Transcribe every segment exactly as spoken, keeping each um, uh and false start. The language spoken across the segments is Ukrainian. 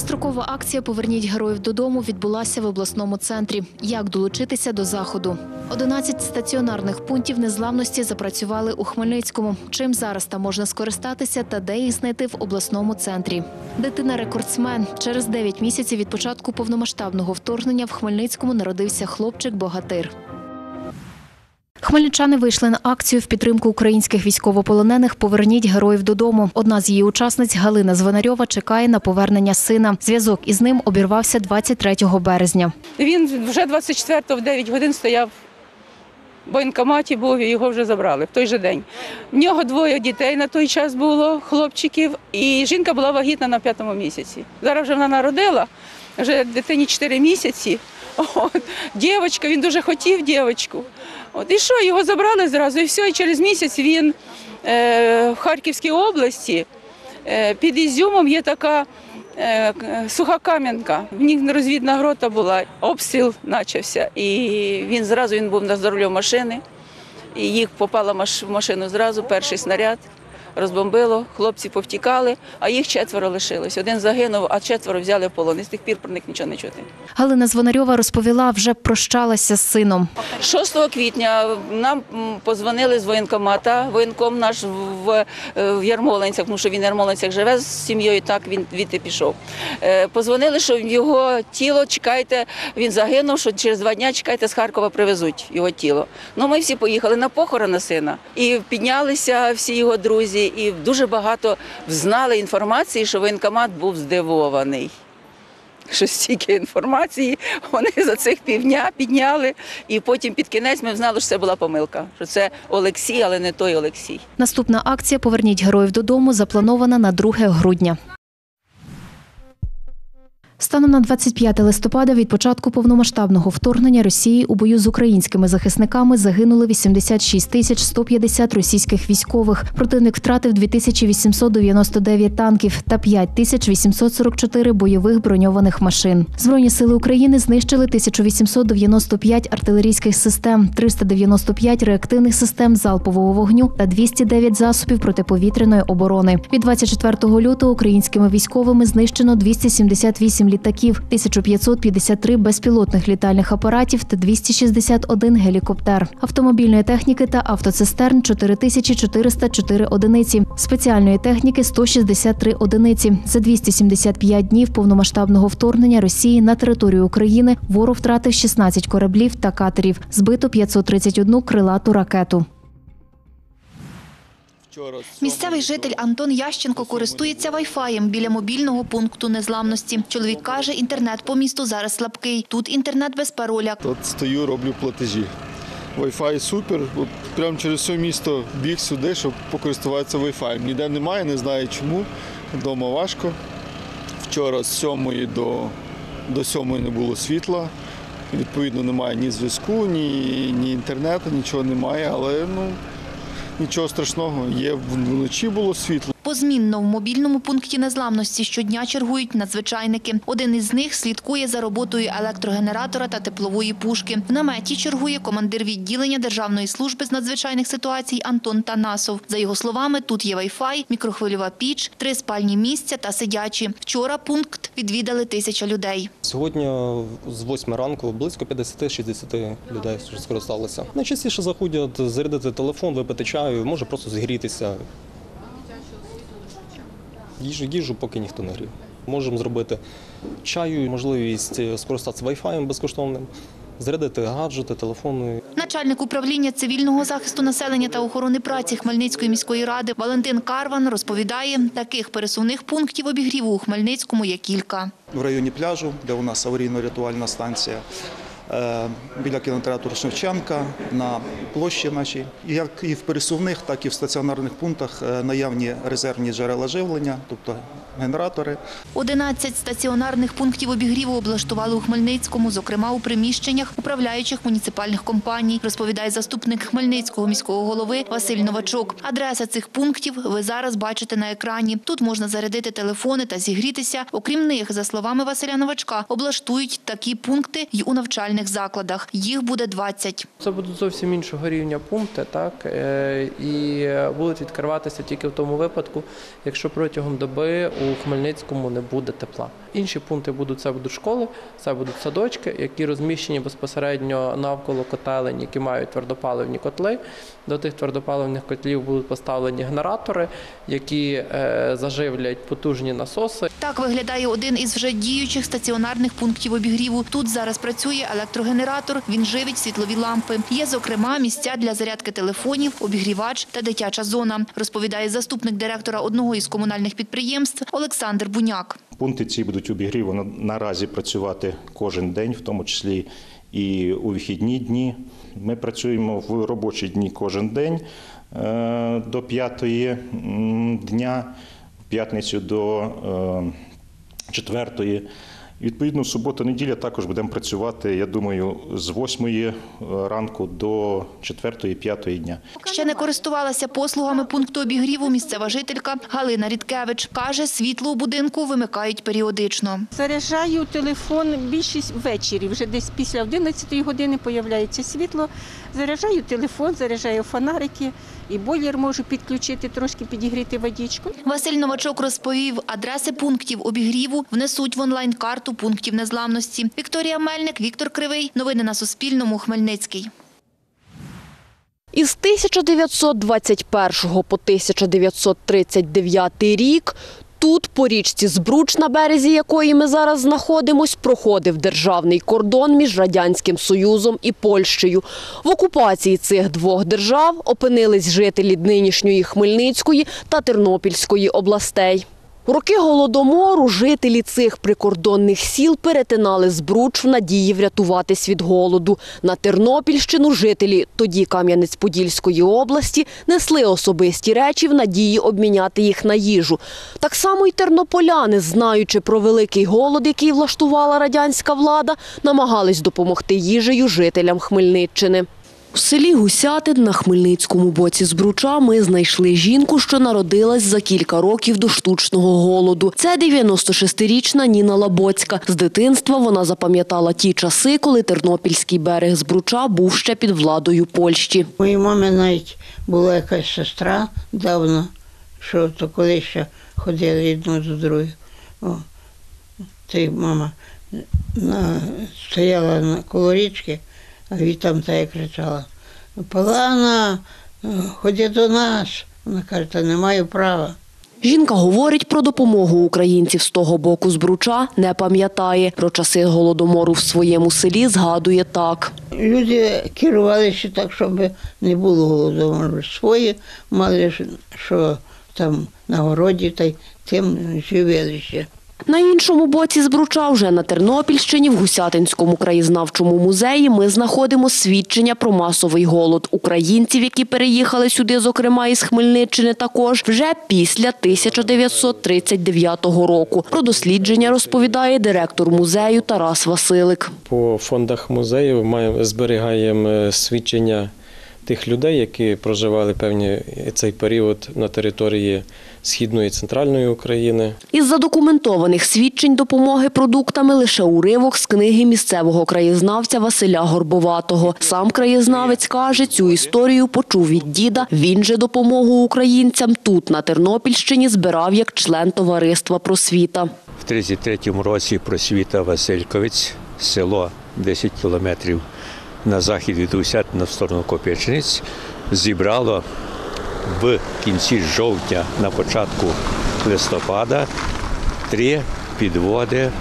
Безстрокова акція «Поверніть героїв додому» відбулася в обласному центрі. Як долучитися до заходу? одинадцять стаціонарних пунктів незламності запрацювали у Хмельницькому. Чим зараз там можна скористатися та де їх знайти в обласному центрі? Дитина-рекордсмен. Через дев'ять місяців від початку повномасштабного вторгнення в Хмельницькому народився хлопчик-богатир. Хмельничани вийшли на акцію в підтримку українських військовополонених «Поверніть героїв додому». Одна з її учасниць, Галина Звонарьова, чекає на повернення сина. Зв'язок із ним обірвався двадцять третього березня. Він вже двадцять четвертого в дев'ять годин стояв в воєнкоматі, був, і його вже забрали в той же день. В нього двоє дітей на той час було, хлопчиків, і жінка була вагітна на п'ятому місяці. Зараз вже вона народила, вже дитині чотири місяці. От, дівчинка, він дуже хотів дівчинку. От, і що, його забрали зразу, і все, і через місяць він е, в Харківській області, е, під Ізюмом є така е, суха кам'янка, в них розвідна грота була, обстріл почався, і він зразу він був за рулем машини, і їх попала в машину зразу, перший снаряд. Розбомбило, хлопці повтікали, а їх четверо лишилось. Один загинув, а четверо взяли в полон. І з тих пір про них нічого не чути. Галина Звонарьова розповіла, вже прощалася з сином. шостого квітня нам подзвонили з воєнкомата, воєнком наш в, в Ярмолинцях, тому що він в Ярмолинцях живе з сім'єю, так він звідти пішов. Подзвонили, що його тіло, чекайте, він загинув, що через два дні, чекайте, з Харкова привезуть його тіло. Ну, ми всі поїхали на похорон сина і піднялися всі його друзі. І дуже багато знали інформації, що воєнкомат був здивований. Що стільки інформації вони за цих півдня підняли. І потім під кінець ми знали, що це була помилка. Що це Олексій, але не той Олексій. Наступна акція «Поверніть героїв додому» запланована на друге грудня. Станом на двадцять п'яте листопада від початку повномасштабного вторгнення Росії у бою з українськими захисниками загинули вісімдесят шість тисяч сто п'ятдесят російських військових. Противник втратив дві тисячі вісімсот дев'яносто дев'ять танків та п'ять тисяч вісімсот сорок чотири бойових броньованих машин. Збройні сили України знищили тисячу вісімсот дев'яносто п'ять артилерійських систем, триста дев'яносто п'ять реактивних систем залпового вогню та двісті дев'ять засобів протиповітряної оборони. Від двадцять четвертого лютого українськими військовими знищено двісті сімдесят вісім літаків, тисяча п'ятсот п'ятдесят три безпілотних літальних апаратів та двісті шістдесят один гелікоптер. Автомобільної техніки та автоцистерн – чотири тисячі чотириста чотири одиниці. Спеціальної техніки – сто шістдесят три одиниці. За двісті сімдесят п'ять днів повномасштабного вторгнення Росії на територію України ворог втратив шістнадцять кораблів та катерів. Збито п'ятсот тридцять одну крилату ракету. Місцевий житель Антон Ященко користується вай-фаєм біля мобільного пункту незламності. Чоловік каже, інтернет по місту зараз слабкий. Тут інтернет без пароля. От стою, роблю платежі. Вай-фай супер. От прямо через все місто біг сюди, щоб покористуватися вай-фаєм. Ніде немає, не знаю чому. Вдома важко. Вчора з сьомої до, до сьомої не було світла. Відповідно, немає ні зв'язку, ні, ні інтернету, нічого немає, але ну... Нічого страшного, є вночі було світло. Позмінно в мобільному пункті незламності щодня чергують надзвичайники. Один із них слідкує за роботою електрогенератора та теплової пушки. В наметі чергує командир відділення Державної служби з надзвичайних ситуацій Антон Танасов. За його словами, тут є вай-фай, мікрохвильова піч, три спальні місця та сидячі. Вчора пункт відвідали тисяча людей. Сьогодні з восьми ранку близько п'ятдесят-шістдесят людей скористалися. Найчастіше заходять зарядити телефон, випити чаю, може просто зігрітися. Їжу, їжу поки ніхто не грів. Можемо зробити чаю, можливість скористатися вай-фаєм безкоштовним, зарядити гаджети, телефони. Начальник управління цивільного захисту населення та охорони праці Хмельницької міської ради Валентин Карван розповідає, таких пересувних пунктів обігріву у Хмельницькому є кілька. В районі пляжу, де у нас аварійно-рятувальна станція, біля кінотеатру Шевченка, на площі нашій. Як і в пересувних, так і в стаціонарних пунктах наявні резервні джерела живлення, тобто генератори. одинадцять стаціонарних пунктів обігріву облаштували у Хмельницькому, зокрема у приміщеннях управляючих муніципальних компаній, розповідає заступник Хмельницького міського голови Василь Новачок. Адреса цих пунктів ви зараз бачите на екрані. Тут можна зарядити телефони та зігрітися. Окрім них, за словами Василя Новачка, облаштують такі пункти й у навчальних навчальних закладах. Їх буде двадцять. Це будуть зовсім іншого рівня пункти, так, е, і будуть відкриватися тільки в тому випадку, якщо протягом доби у Хмельницькому не буде тепла. Інші пункти будуть, це будуть школи, це будуть садочки, які розміщені безпосередньо навколо котелень, які мають твердопаливні котли. До тих твердопаливних котлів будуть поставлені генератори, які е, заживлять потужні насоси. Так виглядає один із вже діючих стаціонарних пунктів обігріву. Тут зараз працює електрогенератор, він живить світлові лампи. Є, зокрема, місця для зарядки телефонів, обігрівач та дитяча зона, розповідає заступник директора одного із комунальних підприємств Олександр Буняк. Пункти ці будуть обігріву наразі працювати кожен день, в тому числі і у вихідні дні. Ми працюємо в робочі дні кожен день до п'ятої дня, в п'ятницю до четвертої. Відповідно, субота-неділя також будемо працювати, я думаю, з восьмої ранку до четвертої-п'ятої дня. Ще не користувалася послугами пункту обігріву місцева жителька Галина Рідкевич. Каже, світло у будинку вимикають періодично. Заряджаю телефон більшість ввечері, вже десь після одинадцятої години з'являється світло. Заряджаю телефон, заряджаю фонарики і бойлер можу підключити, трошки підігріти водичку. Василь Новачок розповів, адреси пунктів обігріву внесуть в онлайн-карту пунктів незламності. Вікторія Мельник, Віктор Кривий. Новини на Суспільному. Хмельницький. Із тисяча дев'ятсот двадцять першого по тисяча дев'ятсот тридцять дев'ятий рік тут, по річці Збруч, на березі якої ми зараз знаходимось, проходив державний кордон між Радянським Союзом і Польщею. В окупації цих двох держав опинились жителі нинішньої Хмельницької та Тернопільської областей. У роки Голодомору жителі цих прикордонних сіл перетинали Збруч в надії врятуватись від голоду. На Тернопільщину жителі тоді Кам'янець-Подільської області несли особисті речі в надії обміняти їх на їжу. Так само й тернополяни, знаючи про великий голод, який влаштувала радянська влада, намагались допомогти їжею жителям Хмельниччини. У селі Гусятин на Хмельницькому боці Збруча ми знайшли жінку, що народилась за кілька років до штучного голоду. Це дев'яностошестирічна Ніна Лабоцька. З дитинства вона запам'ятала ті часи, коли Тернопільський берег Збруча був ще під владою Польщі. Моїй мамі навіть була якась сестра давно, що то коли ще ходили одну до другої. О, ти мама на, стояла на коло річки, а від там та й кричала: «Палана, ходи до нас». Вона каже: «Та не маю права». Жінка говорить, про допомогу українців з того боку Збруча не пам'ятає. Про часи Голодомору в своєму селі згадує так. Люди керувалися так, щоб не було Голодомору. Свої мали, що там на городі, та й тим живили ще. На іншому боці Збруча, вже на Тернопільщині, в Гусятинському краєзнавчому музеї, ми знаходимо свідчення про масовий голод українців, які переїхали сюди, зокрема із Хмельниччини також, вже після тисяча дев'ятсот тридцять дев'ятого року. Про дослідження розповідає директор музею Тарас Василик. По фондах музею маємо, зберігаємо свідчення тих людей, які проживали певні цей період на території Східної і Центральної України. Із задокументованих свідчень допомоги продуктами лише уривок з книги місцевого краєзнавця Василя Горбоватого. Сам краєзнавець каже, цю історію почув від діда. Він же допомогу українцям тут, на Тернопільщині, збирав як член товариства «Просвіта». В тридцять третьому році «Просвіта» Васильковець, село десять кілометрів на захід від Гусятина в сторону Коп'ячниць, зібрало в кінці жовтня, на початку листопада, три підводи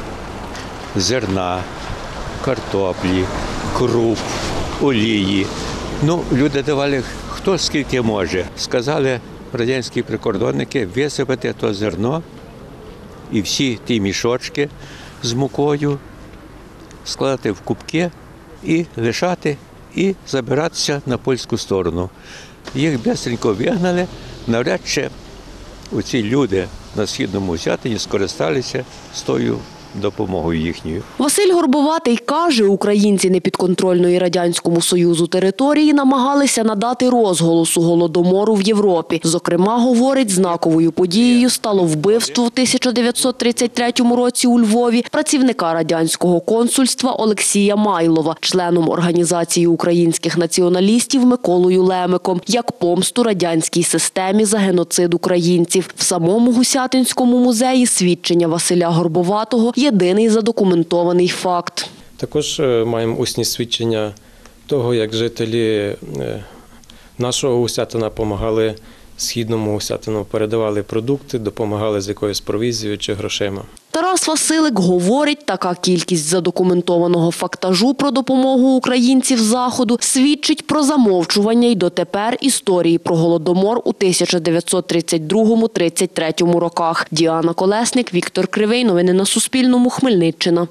зерна, картоплі, круп, олії. Ну, люди давали хто скільки може. Сказали радянські прикордонники висипати то зерно і всі ті мішочки з мукою складати в кубки і лишати, і забиратися на польську сторону. Їх бистренько вигнали, навряд чи оці люди на Східному Гусятині скористалися з тою допомогою їхньою. Василь Горбоватий каже, українці непідконтрольної Радянському Союзу території намагалися надати розголосу Голодомору в Європі. Зокрема, говорить, знаковою подією стало вбивство в тисяча дев'ятсот тридцять третьому році у Львові працівника радянського консульства Олексія Майлова, членом Організації українських націоналістів Миколою Лемиком, як помсту радянській системі за геноцид українців. В самому Гусятинському музеї свідчення Василя Горбоватого – єдиний задокументований факт. Також маємо усні свідчення того, як жителі нашого Гусятина допомагали Східному Гусятину, передавали продукти, допомагали з якоюсь провізією чи грошима. Тарас Василик говорить, така кількість задокументованого фактажу про допомогу українців Заходу свідчить про замовчування й дотепер історії про Голодомор у тисяча дев'ятсот тридцять другому - тридцять третьому роках. Діана Колесник, Віктор Кривий. Новини на Суспільному. Хмельниччина.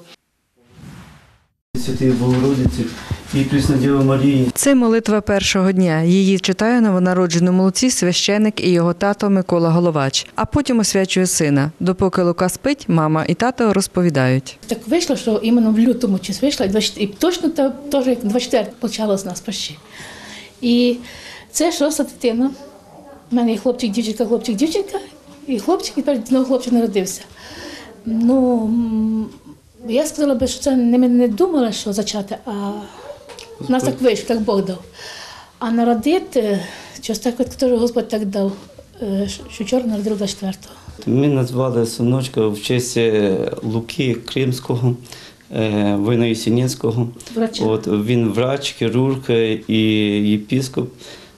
Святої Богородиці і Пресна Діва Марії. Це молитва першого дня. Її читає новонародженому Луці священик і його тато Микола Головач. А потім освячує сина. Допоки Лука спить, мама і тато розповідають. Так вийшло, що іменно в лютому чись вийшла, і точно теж як двадцять четвертого почало з нас почти. І це шоста дитина. У мене є хлопчик, дівчинка, хлопчик, дівчинка. І хлопчик, і тепер знову хлопчик народився. Ну, я сказала би, що це не ми не думали, що зачати, а в нас так вийшло, так Бог дав. А народити, щось так, от Господь так дав, що вчора народив двадцять четвертого. Ми назвали синочка в честь Луки Кримського, воїна Єсенінського. От, він врач, хірург і єпископ.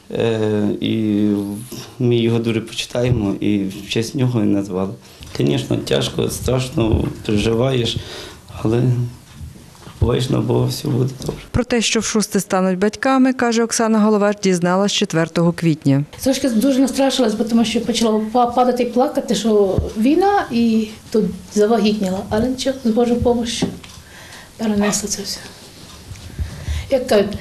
І ми його дуже почитаємо і в честь нього і назвали. Звісно, тяжко, страшно, переживаєш, але буваєш на Бога, все буде добре. Про те, що в шосте стануть батьками, каже Оксана Головач, дізналась четвертого квітня. Трошки дуже настрашилась, тому що почала падати і плакати, що війна, і тут завагітніла. Але нічого, з Божою допомогою перенесла це все. Як кажуть,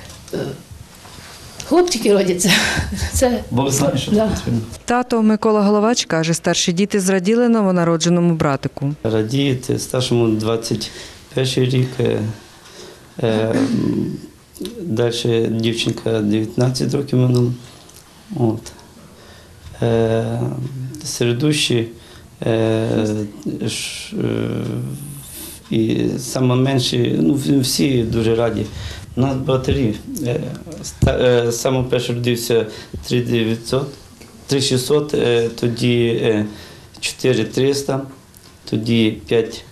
хлопчики родяться. Це Бог знає, що да. Тато Микола Головач каже, старші діти зраділи новонародженому братику. Радієте, старшому двадцять перший рік, е, далі дівчинка дев'ятнадцять років минуло. От. Е, середущі е, ш, е, і найменші, ну всі дуже раді. У нас братері. Саме перший родився три тисячі шістсот, тоді чотири тисячі триста, тоді п'ять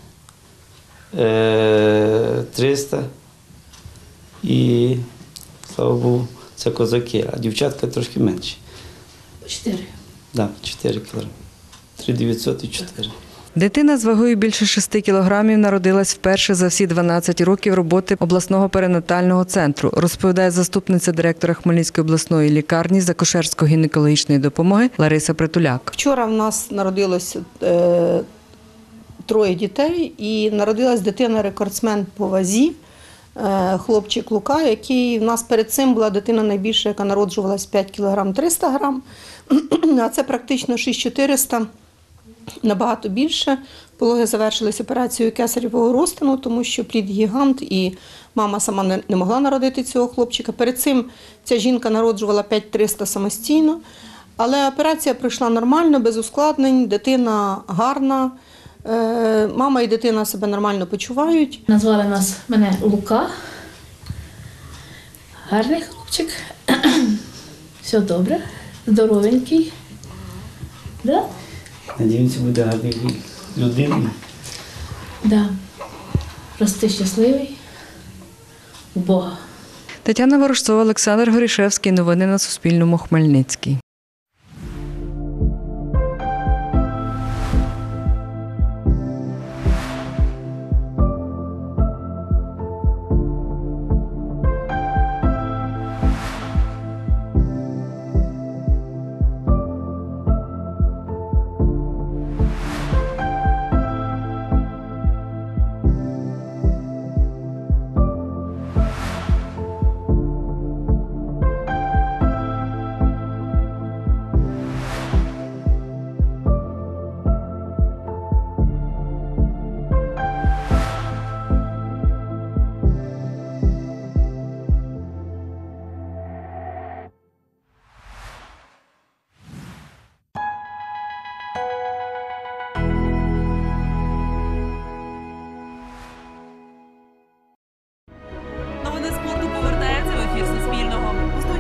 тисяч триста і, слава Богу, це козаки, а дівчатка трошки менші. Чотири. Так, чотири кілограми. три тисячі дев'ятсот і чотири. Дитина з вагою більше шести кілограмів народилась вперше за всі дванадцять років роботи обласного перинатального центру, розповідає заступниця директора Хмельницької обласної лікарні з акушерсько-гінекологічної допомоги Лариса Притуляк. Вчора в нас народилось е, троє дітей і народилась дитина-рекордсмен по вазі, е, хлопчик Лука, який в нас перед цим була дитина найбільша, яка народжувалась п'ять кілограмів триста грам, а це практично шість тисяч чотириста. Набагато більше. Пологи завершились операцією кесаревого розтину, тому що плід гігант і мама сама не могла народити цього хлопчика. Перед цим ця жінка народжувала п'ять тисяч триста самостійно, але операція пройшла нормально, без ускладнень, дитина гарна, мама і дитина себе нормально почувають. Назвали нас, мене Лука, гарний хлопчик, все добре, здоровенький. Да? Надіємося, буде гарний людиною. Да. Рости щасливий у Бога. Тетяна Ворожцова, Олександр Горішевський. Новини на Суспільному. Хмельницький. програми.